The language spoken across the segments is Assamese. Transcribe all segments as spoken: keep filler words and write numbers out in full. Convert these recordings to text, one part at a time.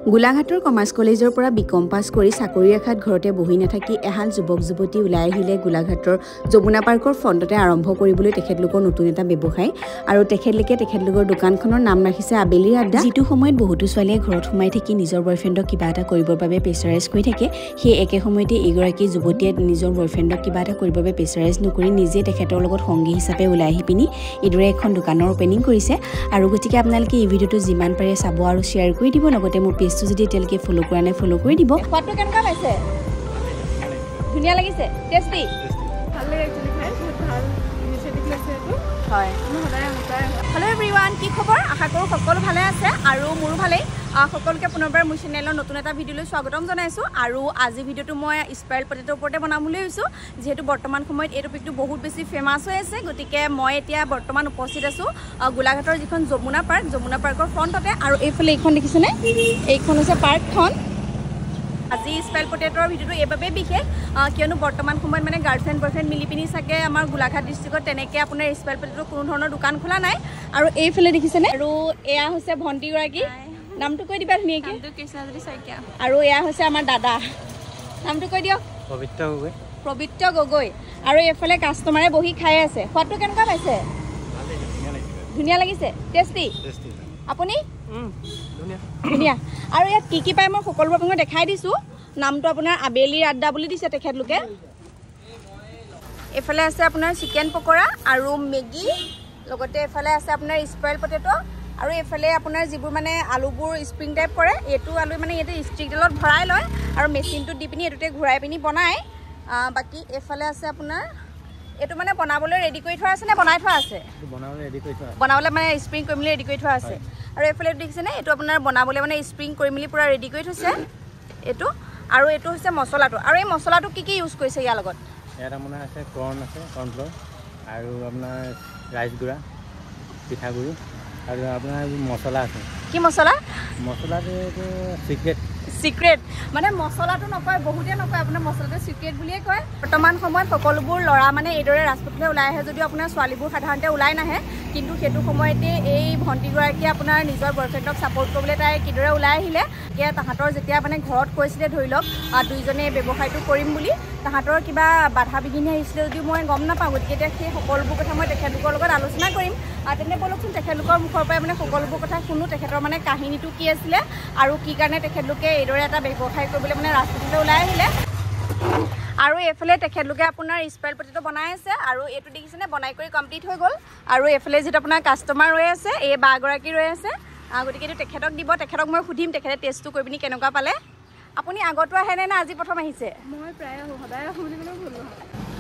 গোলাঘাটৰ কমাৰ্চ কলেজৰ পৰা বিকম পাছ কৰি চাকৰি আশাত ঘৰতে বহি নাথাকি এহাল যুৱক যুৱতী ওলাই আহিলে গোলাঘাটৰ যমুনা পাৰ্কৰ ফ্ৰণ্টতে আৰম্ভ কৰিবলৈ তেখেতলোকৰ নতুন এটা ব্যৱসায় আৰু তেখেতলোকে তেখেতলোকৰ দোকানখনৰ নাম ৰাখিছে আবেলিৰ আড্ডা। যিটো সময়ত বহুতো ছোৱালীয়ে ঘৰত সোমাই থাকি নিজৰ বয়ফ্ৰেণ্ডক কিবা এটা কৰিবৰ বাবে প্ৰেছাৰাইজ কৰি থাকে, সেই একে সময়তে এইগৰাকী যুৱতীয়ে নিজৰ বয়ফ্ৰেণ্ডক কিবা এটা কৰিবৰ বাবে প্ৰেছাৰাইজ নকৰি নিজে তেখেতৰ লগত সংগী হিচাপে ওলাই আহি পিনি এইদৰে এখন দোকানৰ অপেনিং কৰিছে। আৰু গতিকে আপোনালোকে এই ভিডিঅ'টো যিমান পাৰে চাব আৰু শ্বেয়াৰ কৰি দিব, লগতে মোৰ পেজটো যদি এতিয়ালৈকে ফ'ল' কৰা নাই ফ'ল' কৰি দিব। সোৱাদটো কেনেকুৱা পাইছে? ধুনীয়া লাগিছে? টেষ্টি? ভাল লাগে একচুৱেলি খাই, বহুত ভাল ইনিচিয়েটিভ লৈছে এইটো। হয়, মই সদায় সদায় হেল্ল' এভৰিৱান, কি খবৰ? আশা কৰোঁ সকলো ভালে আছে আৰু মোৰো ভালেই। সকলোকে পুনৰবাৰ মোৰ চেনেলৰ নতুন এটা ভিডিঅ'লৈ স্বাগতম জনাইছোঁ। আৰু আজি ভিডিঅ'টো মই স্পাইৰেল পটেটোৰ ওপৰতে বনাম বুলি ভাবিছোঁ, যিহেতু বৰ্তমান সময়ত এই টপিকটো বহুত বেছি ফেমাছ হৈ আছে। গতিকে মই এতিয়া বৰ্তমান উপস্থিত আছোঁ গোলাঘাটৰ যিখন যমুনা পাৰ্ক, যমুনা পাৰ্কৰ ফ্ৰণ্টতে। আৰু এইফালে এইখন দেখিছেনে? এইখন হৈছে পাৰ্কখন। আজি স্পাইৰেল পটেটোৰ ভিডিঅ'টো এইবাবেই বিশেষ কিয়নো বৰ্তমান সময়ত মানে গাৰ্লফ্ৰেণ্ড বয়ফ্ৰেণ্ড মিলি পিনি চাগে আমাৰ গোলাঘাট ডিষ্ট্ৰিক্টত তেনেকৈ আপোনাৰ স্পাইৰেল পটেটোৰ কোনো ধৰণৰ দোকান খোলা নাই। আৰু এইফালে দেখিছেনে? আৰু এয়া হৈছে ভণ্টিগৰাকী, নামটো কৈ দিবা ধুনীয়াকৈ। কৃষ্ণাজী শইকীয়া। আৰু এয়া হৈছে আমাৰ দাদা, নামটো কৈ দিয়ক। পবিত্ৰ গগৈ। পবিত্ৰ গগৈ। আৰু এইফালে কাষ্টমাৰে বহি খাই আছে। সোৱাদটো কেনেকুৱা পাইছে? ধুনীয়া লাগিছে? টেষ্টি? আপুনি? ধুনীয়া। আৰু ইয়াত কি কি পায় মই সকলোবোৰ আপোনাক দেখাই দিছোঁ। নামটো আপোনাৰ আবেলিৰ আড্ডা বুলি দিছে তেখেতলোকে। এইফালে আছে আপোনাৰ চিকেন পকৰা আৰু মেগী, লগতে এইফালে আছে আপোনাৰ স্পাইৰেল পটেটো, আৰু এইফালে আপোনাৰ যিবোৰ মানে আলুবোৰ স্প্ৰিং টাইপ কৰে, এইটো আলু মানে ইয়াতে ষ্টিকডালত ভৰাই লয় আৰু মেচিনটোত দি পিনি এইটোতে ঘূৰাই পিনি বনায়। বাকী এইফালে আছে আপোনাৰ এইটো মানে বনাবলৈ ৰেডি কৰি থোৱা আছে নে বনাই থোৱা আছে? বনাবলৈ মানে স্প্ৰিং কৰি মেলি ৰেডি কৰি থোৱা আছে। আৰু এইফালে দেখিছেনে? এইটো আপোনাৰ বনাবলৈ মানে স্প্ৰিং কৰি মেলি পূৰা ৰেডি কৰি থৈছে এইটো। আৰু এইটো হৈছে মছলাটো। আৰু এই মছলাটো কি কি ইউজ কৰিছে ইয়াৰ লগত? ইয়াত আপোনাৰ আছে কৰ্ণ আছে, কৰ্ণফ্ল'ৰ, আৰু আপোনাৰ ৰাইচ গুড়া, পিঠাগুড়ি, আৰু আপোনাৰ মছলা আছে। কি মছলা? মছলাটো এইটো চিক্ৰেট। চিক্ৰেট মানে মছলাটো নকয়, বহুতে নকয়, আপোনাৰ মছলাটো চিক্ৰেট বুলিয়ে কয়। বৰ্তমান সময়ত সকলোবোৰ ল'ৰা মানে এইদৰে ৰাজপথলৈ ওলাই আহে যদিও আপোনাৰ ছোৱালীবোৰ সাধাৰণতে ওলাই নাহে, কিন্তু সেইটো সময়তে এই ভণ্টিগৰাকীয়ে আপোনাৰ নিজৰ বয়ফ্ৰেণ্ডক ছাপৰ্ট কৰিবলৈ তাই কিদৰে ওলাই আহিলে। এতিয়া তাহাঁতৰ যেতিয়া মানে ঘৰত কৈছিলে ধৰি লওক দুইজনে ব্যৱসায়টো কৰিম বুলি, তাহাঁতৰ কিবা বাধা বিঘিনি আহিছিলে যদিও মই গম নাপাওঁ। গতিকে এতিয়া সেই সকলোবোৰ কথা মই তেখেতলোকৰ লগত আলোচনা কৰিম। তেনে বলকচোন তেখেতলোকৰ মুখৰ পৰাই মানে সকলোবোৰ কথা শুনো, তেখেতৰ মানে কাহিনীটো কি আছিলে আৰু কি কাৰণে তেখেতলোকে এইদৰে এটা ব্যৱসায় কৰিবলৈ মানে ৰাজপথলৈ ওলাই আহিলে। আৰু এইফালে তেখেতলোকে আপোনাৰ স্পাইৰেল পটেটো বনাই আছে, আৰু এইটো দেখিছেনে বনাই কৰি কমপ্লিট হৈ গ'ল। আৰু এইফালে যিটো আপোনাৰ কাষ্টমাৰ ৰৈ আছে, এই বাগৰাকী ৰৈ আছে। গতিকে এইটো তেখেতক দিব, তেখেতক মই সুধিম তেখেতে টেষ্টটো কৰি পিনি কেনেকুৱা পালে। আপুনি আগতো আহেনে নে আজি প্ৰথম আহিছে? মই প্ৰায় আহোঁ, সদায় আহোঁ বুলি ক'লেও ভুল নহয়।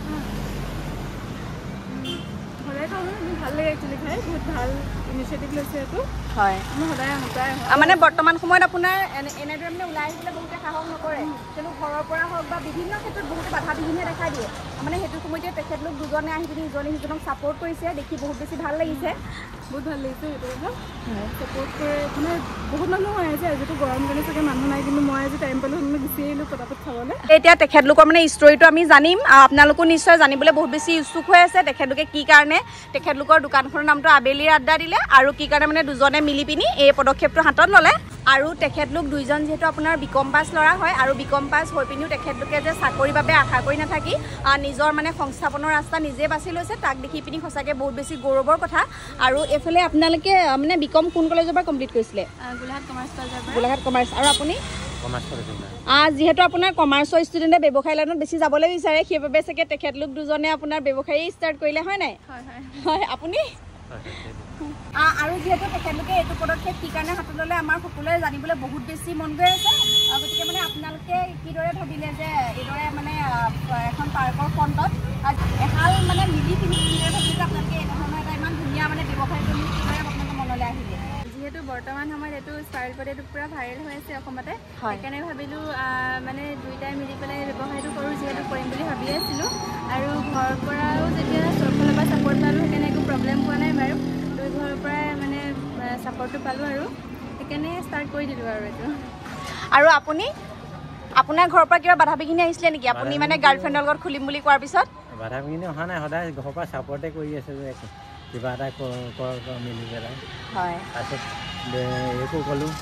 সদায় খাওঁ, ভাল লাগে একচুৱেলি খাই, বহুত ভাল ইনিচিয়েটিভ লৈছে এইটো। হয়, মই সদায় আহোঁ, প্ৰায় আহোঁ। মানে বৰ্তমান সময়ত আপোনাৰ এনেদৰে মানে ওলাই আহিলে বহুতে সাহস নকৰে, কিন্তু ঘৰৰ পৰা হওক বা বিভিন্ন ক্ষেত্ৰত বহুতে বাধা বিঘিনিয়ে দেখা দিয়ে। মানে সেইটো সময়তে তেখেতলোক দুজনে আহি পিনি ইজনে সিজনক ছাপৰ্ট কৰিছে, দেখি বহুত বেছি ভাল লাগিছে। বহুত ভাল লাগিছে সেইটো কথা। ছাপৰ্ট কৰে মানে বহুত মানুহ হৈ আছে, আজিতো গৰম কাৰণে চাগে মানুহ নাই, কিন্তু মই আজি টাইম পালোঁ মানে গুচি আহিলোঁ পটাপট চাবলৈ। এতিয়া তেখেতলোকৰ মানে ষ্টৰিটো আমি জানিম, আপোনালোকো নিশ্চয় জানিবলৈ বহুত বেছি ইচ্ছুক হৈ আছে তেখেতলোকে কি কাৰণে তেখেতলোকৰ দোকানখনৰ নামটো আবেলিৰ আড্ডা দিলে আৰু কি কাৰণে মানে দুজনে মিলি পিনি এই পদক্ষেপটো হাতত ল'লে। আৰু তেখেতলোক দুইজন যিহেতু আপোনাৰ বিকম পাছ ল'ৰা হয়, আৰু বিকম পাছ হৈ পিনিও তেখেতলোকে যে চাকৰিৰ বাবে আশা কৰি নাথাকি নিজৰ মানে সংস্থাপনৰ ৰাস্তা নিজে বাছি লৈছে, তাক দেখি পিনি সঁচাকৈ বহুত বেছি গৌৰৱৰ কথা। আৰু এইফালে আপোনালোকে মানে বিকম কোন কলেজৰ পৰা কমপ্লিট কৰিছিলে? গোলাঘাট কমাৰ্চ কলেজৰ পৰা। গোলাঘাট কমাৰ্চ। আৰু আপুনি? কমাৰ্চ কলেজৰ। যিহেতু আপোনাৰ কমাৰ্চৰ ষ্টুডেণ্টে ব্যৱসায় লাইনত বেছি যাবলৈ বিচাৰে, সেইবাবে চাগে তেখেতলোক দুজনে আপোনাৰ ব্যৱসায়ী ষ্টাৰ্ট কৰিলে, হয় নাই? হয় হয় হয়। আপুনি? আৰু যিহেতু তেখেতলোকে এইটো পদক্ষেপ কি কাৰণে হাতত ল'লে আমাৰ সকলোৱে জানিবলৈ বহুত বেছি মন গৈ আছে। গতিকে মানে আপোনালোকে কিদৰে ভাবিলে যে এইদৰে মানে এখন পাৰ্কৰ ফ্ৰণ্টত এহাল মানে মিলি পিনি কিদৰে ভাবিলে আপোনালোকে এনেধৰণৰ এটা ইমান ধুনীয়া মানে ব্যৱসায় কৰি কিদৰে আপোনালোকে মনলৈ আহিলে? যিহেতু বৰ্তমান সময়ত এইটো স্পাইৰেল পটেটো পূৰা ভাইৰেল হৈ আছে অসমতে, সেইকাৰণে ভাবিলোঁ মানে দুয়োটাই মিলি পেলাই ব্যৱসায়টো কৰোঁ, যিহেতু কৰিম বুলি ভাবি আছিলোঁ। আৰু ঘৰৰ পৰাও যেতিয়া চবফালৰ পৰা ছাপৰ্ট পালোঁ, সেইকাৰণে একো প্ৰব্লেম পোৱা নাই বাৰু। দুই ঘৰৰ পৰাই মানে ছাপৰ্টটো পালোঁ আৰু সেইকাৰণে ষ্টাৰ্ট কৰি দিলোঁ আৰু এইটো। আৰু আপুনি আপোনাৰ ঘৰৰ পৰা কিবা বাধা বিঘিনি আহিছিলে নেকি? আপুনি মানে গাৰ্লফ্ৰেণ্ডৰ লগত খুলিম বুলি কোৱাৰ পিছত? বাধা বিঘিনি অহা নাই, সদায় ঘৰৰ পৰা ছাপৰ্টে কৰি আছে যে কিবা এটা মিলি পেলাই। হয়, তাৰপিছত একো ক'লোঁ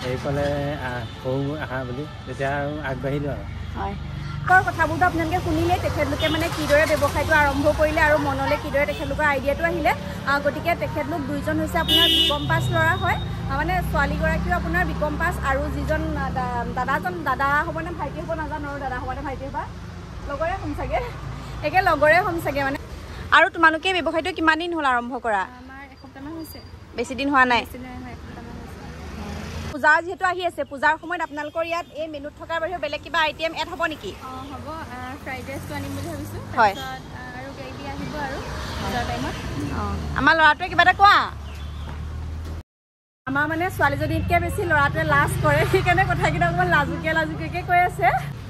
এইফালে সৰু আহা বুলি তেতিয়া আৰু আগবাঢ়িলোঁ আৰু হয় কৰ কথাবোৰতো আপোনালোকে শুনিলে তেখেতলোকে মানে কিদৰে ব্যৱসায়টো আৰম্ভ কৰিলে আৰু মনলৈ কিদৰে তেখেতলোকৰ আইডিয়াটো আহিলে গতিকে তেখেতলোক দুইজন হৈছে আপোনাৰ বিকম পাছ ল'ৰা হয় মানে ছোৱালীগৰাকীও আপোনাৰ বিকম পাছ আৰু যিজন দাদাজন দাদা হ'বনে ভাইটি হ'ব নাজানো আৰু দাদা হ'বনে ভাইটি হ'বা লগৰে হ'ম চাগে একে লগৰে হ'ম চাগে মানে আৰু তোমালোকে ব্যৱসায়টো কিমান দিন হ'ল আৰম্ভ কৰা আমাৰ এসপ্তাহমান হৈছে বেছি দিন হোৱা নাই পূজা যিহেতু আহি আছে পূজাৰ সময়ত আপোনালোকৰ ইয়াত এই মেনুত থকাৰ বাহিৰেও বেলেগ কিবা আইটেম এড হ'ব নেকি অঁ হ'ব ফ্ৰাইড ৰাইচটো আনিম বুলি ভাবিছোঁ হয় আৰু গ্ৰেভি আহিব আৰু পূজাৰ টাইমত অঁ আমাৰ ল'ৰাটোৱে কিবা এটা কোৱা আমাৰ মানে ছোৱালীজনীতকৈ বেছি ল'ৰাটোৱে লাজ কৰে সেইকাৰণে কথাকেইটা অকণমান লাজুকীয়া লাজুকীয়াকৈ কৈ আছে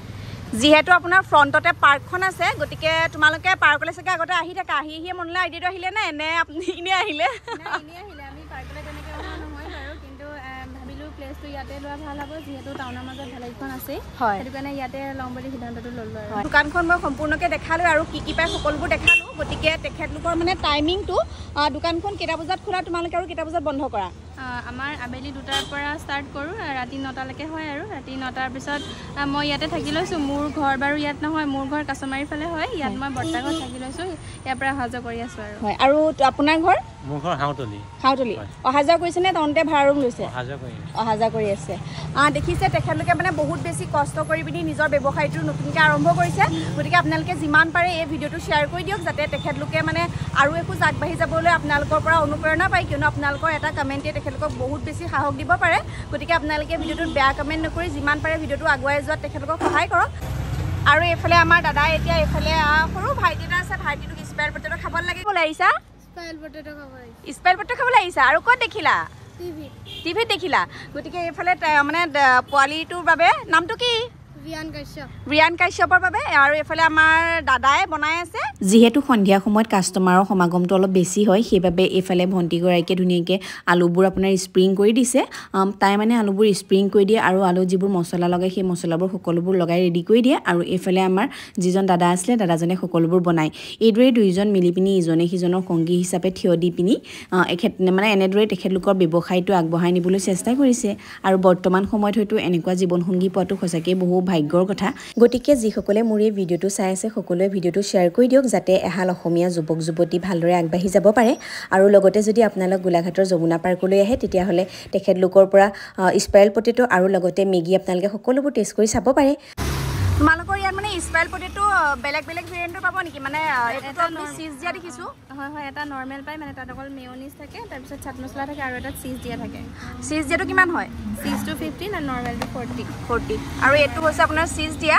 যিহেতু আপোনাৰ ফ্ৰণ্টতে পাৰ্কখন আছে গতিকে তোমালোকে পাৰ্কলৈ চাগে আগতে আহি থাকা আহি আহিয়ে মনলৈ আইডিয়াটো আহিলে নে এনে আপুনি এনেই আহিলে এনেই আহিলে আমি পাৰ্কলৈ তেনেকৈ অহা নহয় বাৰু কিন্তু ভাবিলোঁ প্লেচটো ইয়াতে লোৱা ভাল হ'ব যিহেতু টাউনৰ মাজত ভালেকেইখন আছে হয় সেইটো কাৰণে ইয়াতে ল'ম বুলি সিদ্ধান্তটো ল'লোঁ আৰু দোকানখন মই সম্পূৰ্ণকৈ দেখালোঁ আৰু কি কি পায় সকলোবোৰ দেখালোঁ গতিকে তেখেতলোকৰ মানে টাইমিংটো দোকানখন কেইটা বজাত খোলা তোমালোকে আৰু কেইটা বজাত বন্ধ কৰা আমাৰ আবেলি দুটাৰ পৰা ষ্টাৰ্ট কৰোঁ ৰাতি নটালৈকে হয় আৰু ৰাতি নটাৰ পিছত মই ইয়াতে থাকি লৈছোঁ মোৰ ঘৰ বাৰু ইয়াত নহয় মোৰ ঘৰ কাছমাৰীৰ ফালে হয় ইয়াত মই বৰ্তা ঘৰত থাকি লৈছোঁ ইয়াৰ পৰা অহা যোৱা কৰি আছোঁ আৰু হয় আৰু আপোনাৰ ঘৰ মোৰ ঘৰ হাউতলি হাউতলি অহা যোৱা কৰিছেনে টাউনতে ভাড়া ৰুম লৈছে অহা যোৱা কৰি অহা যোৱা কৰি আছে দেখিছে তেখেতলোকে মানে বহুত বেছি কষ্ট কৰি পিনি নিজৰ ব্যৱসায়টো নতুনকৈ আৰম্ভ কৰিছে গতিকে আপোনালোকে যিমান পাৰে এই ভিডিঅ'টো শ্বেয়াৰ কৰি দিয়ক যাতে তেখেতলোকে মানে আৰু একো আগবাঢ়ি যাবলৈ আপোনালোকৰ পৰা অনুপ্ৰেৰণা পায় কিয়নো আপোনালোকৰ এটা কমেণ্টে তেখেতলোকক বহুত বেছি সাহস দিব পাৰে গতিকে আপোনালোকে ভিডিঅ'টোত বেয়া কমেণ্ট নকৰি যিমান পাৰে ভিডিঅ'টো আগুৱাই যোৱাত তেখেতলোকক সহায় কৰক আৰু এইফালে আমাৰ দাদা এতিয়া এইফালে সৰু ভাইটি এটা আছে ভাইটিটোক স্পাইল পটেটো খাব লাগে বোলে আহিছা স্পাইল পটেটো খাব স্পাইল পটেটো খাবলৈ আহিছা আৰু ক'ত দেখিলা টিভিত টিভিত দেখিলা গতিকে এইফালে মানে পোৱালিটোৰ বাবে নামটো কি ৰিয়ান কাশ্যপ ৰিয়ান কাশ্যপৰ বাবে আৰু এইফালে আমাৰ দাদাই বনাই আছে যিহেতু সন্ধিয়া সময়ত কাষ্টমাৰৰ সমাগমটো অলপ বেছি হয় সেইবাবে এইফালে ভণ্টিগৰাকীয়ে ধুনীয়াকৈ আলুবোৰ আপোনাৰ স্প্ৰিং কৰি দিছে তাই মানে আলুবোৰ স্প্ৰিং কৰি দিয়ে আৰু আলু যিবোৰ মছলা লগাই সেই মছলাবোৰ সকলোবোৰ লগাই ৰেডি কৰি দিয়ে আৰু এইফালে আমাৰ যিজন দাদা আছিলে দাদাজনে সকলোবোৰ বনায় এইদৰে দুইজন মিলি পিনি ইজনে সিজনৰ সংগী হিচাপে থিয় দি পিনি এখেত মানে এনেদৰে তেখেতলোকৰ ব্যৱসায়টো আগবঢ়াই নিবলৈ চেষ্টা কৰিছে আৰু বৰ্তমান সময়ত হয়তো এনেকুৱা জীৱনসংগী পোৱাটো সঁচাকৈ বহু ভাগ্যৰ কথা গতিকে যিসকলে মোৰ এই ভিডিঅ'টো চাই আছে সকলোৱে ভিডিঅ'টো শ্বেয়াৰ কৰি দিয়ক যাতে এহাল অসমীয়া যুৱক যুৱতী ভালদৰে আগবাঢ়ি যাব পাৰে আৰু লগতে যদি আপোনালোক গোলাঘাটৰ যমুনা পাৰ্কলৈ আহে তেতিয়াহ'লে তেখেতলোকৰ পৰা স্পাইল পটেটো আৰু লগতে মেগী আপোনালোকে সকলোবোৰ টেষ্ট কৰি চাব পাৰে তোমালোকৰ ইয়াত মানে স্পাইল পটেটো বেলেগ বেলেগ ভেৰিয়েণ্টৰ পাব নেকি মানে এটা চিজ দিয়া দেখিছোঁ হয় হয় এটা নৰ্মেল পায় মানে তাত অকল মেয়নিজ থাকে তাৰপিছত চাট মছলা থাকে আৰু এটা চিজ দিয়া থাকে চিজ দিয়াটো কিমান হয় চিজটো ফিফটিন আৰু নৰ্মেলটো ফৰ্টি ফৰ্টি আৰু এইটো হৈছে আপোনাৰ চিজ দিয়া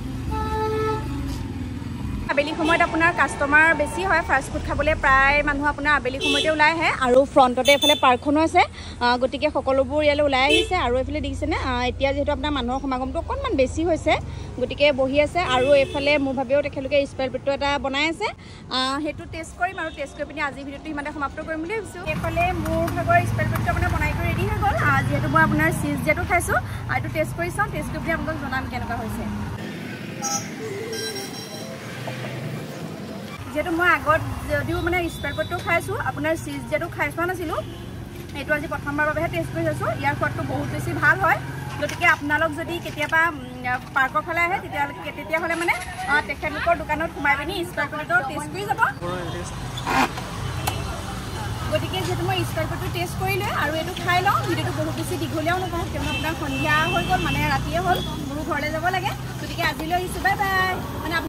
আবেলি সময়ত আপোনাৰ কাষ্টমাৰ বেছি হয় ফাষ্ট ফুড খাবলৈ প্ৰায় মানুহ আপোনাৰ আবেলি সময়তে ওলাই আহে আৰু ফ্ৰণ্টতে এইফালে পাৰ্কখনো আছে গতিকে সকলোবোৰ ইয়ালৈ ওলাই আহিছে আৰু এইফালে দেখিছেনে এতিয়া যিহেতু আপোনাৰ মানুহৰ সমাগমটো অকণমান বেছি হৈছে গতিকে বহি আছে আৰু এইফালে মোৰ ভাবেও তেখেতলোকে স্পাইল পটেটো এটা বনাই আছে সেইটো টেষ্ট কৰিম আৰু টেষ্ট কৰি পিনি আজি ভিডিঅ'টো সিমানে সমাপ্ত কৰিম বুলি ভাবিছোঁ এইফালে মোৰ ভাগৰ স্পাইল পটেটো আপোনাৰ বনাই কৰি ৰেডি হৈ গ'ল যিহেতু মই আপোনাৰ চিজ দিয়াটো খাইছোঁ এইটো টেষ্ট কৰি চাওঁ টেষ্ট কৰি পিনি আপোনালোকক জনাম কেনেকুৱা হৈছে যিহেতু মই আগত যদিও মানে স্পাইল পটেটো খাইছোঁ আপোনাৰ চিজ দিয়াটো খাই চোৱা নাছিলোঁ এইটো আজি প্ৰথমবাৰৰ বাবেহে টেষ্ট কৰি চাইছোঁ ইয়াৰ সোৱাদটো বহুত বেছি ভাল হয় গতিকে আপোনালোক যদি কেতিয়াবা পাৰ্কৰ ফালে আহে তেতিয়াহ'লে তেতিয়াহ'লে মানে তেখেতলোকৰ দোকানত সোমাই পিনি স্পাইল পটেটো টেষ্ট কৰি যাব গতিকে যিহেতু মই স্পাইল পটেটো টেষ্ট কৰিলোঁ আৰু এইটো খাই লওঁ ভিডিঅ'টো বহুত বেছি দীঘলীয়াও নকৰোঁ কিয়নো আপোনাৰ সন্ধিয়া হৈ গ'ল মানে ৰাতিয়ে হ'ল মোৰো ঘৰলৈ যাব লাগে গতিকে আজিলৈ আহিছোঁ বাই বাই মানে